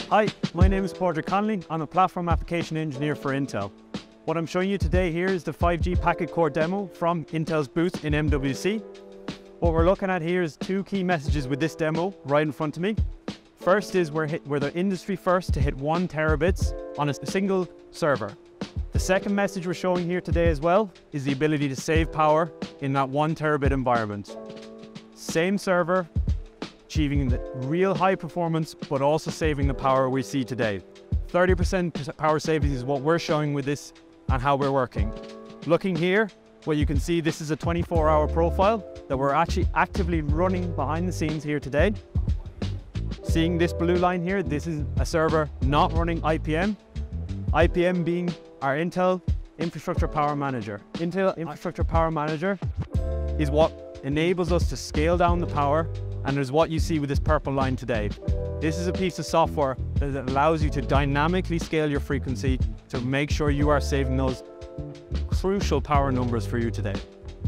Hi, my name is Porter Conley. I'm a platform application engineer for Intel. What I'm showing you today here is the 5G packet core demo from Intel's booth in MWC. What we're looking at here is two key messages with this demo right in front of me. First is we're the industry first to hit 1 terabits on a single server. The second message we're showing here today as well is the ability to save power in that 1 terabit environment. Same server, achieving the real high performance, but also saving the power we see today. 30% power savings is what we're showing with this and how we're working. Looking here, what you can see, this is a 24-hour profile that we're actually actively running behind the scenes here today. Seeing this blue line here, this is a server not running IPM. IPM being our Intel Infrastructure Power Manager. Intel Infrastructure Power Manager is what enables us to scale down the power, and is what you see with this purple line today. This is a piece of software that allows you to dynamically scale your frequency to make sure you are saving those crucial power numbers for you today.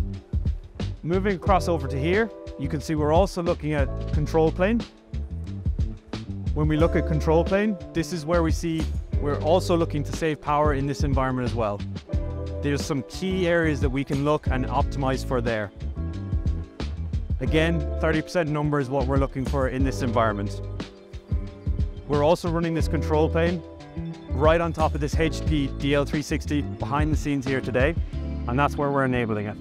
Moving across over to here, you can see we're also looking at control plane. When we look at control plane, this is where we see we're also looking to save power in this environment as well. There's some key areas that we can look and optimize for there. Again, 30% number is what we're looking for in this environment. We're also running this control plane right on top of this HP DL360 behind the scenes here today, and that's where we're enabling it.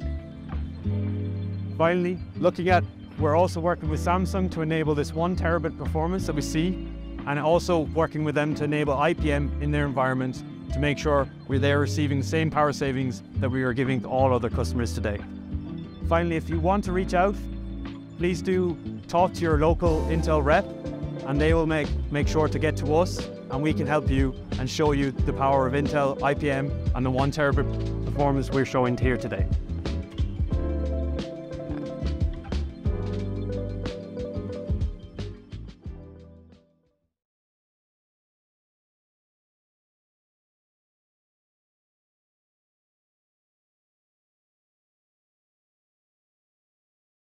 Finally, we're also working with Samsung to enable this 1 terabit performance that we see, and also working with them to enable IPM in their environment to make sure we're there receiving the same power savings that we are giving to all other customers today. Finally, if you want to reach out, please do talk to your local Intel rep, and they will make sure to get to us, and we can help you and show you the power of Intel IPM and the 1 terabit performance we're showing here today.